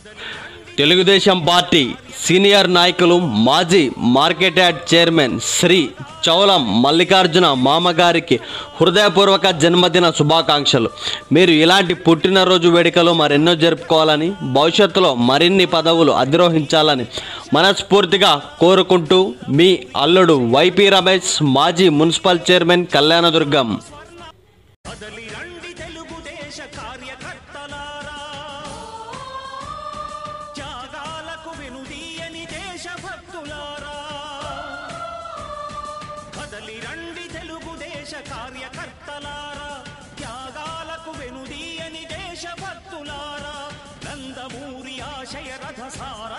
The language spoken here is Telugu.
తెలుగుదేశం పార్టీ సీనియర్ నాయకులు మాజీ market yard chairman Shri Chaulam Mallikarjuna మామగారికి హృదయపూర్వక జన్మదిన శుభాకాంక్షలు. మీరు ఇలాంటి పుట్టినరోజు వేడుకలు మరెన్నో జరుపుకోవాలని, భవిష్యత్తులో మరిన్ని పదవులు అధిరోహించాలని మనస్ఫూర్తిగా కోరుకుంటూ మీ అల్లుడు వైపీ రమేష్, మాజీ మున్సిపల్ చైర్మన్, కళ్యాణదుర్గం. కార్యకర్తలారా, త్యాగాలకు వెనుదీయని దేశభక్తులారా, నందమూరి ఆశయ రథసార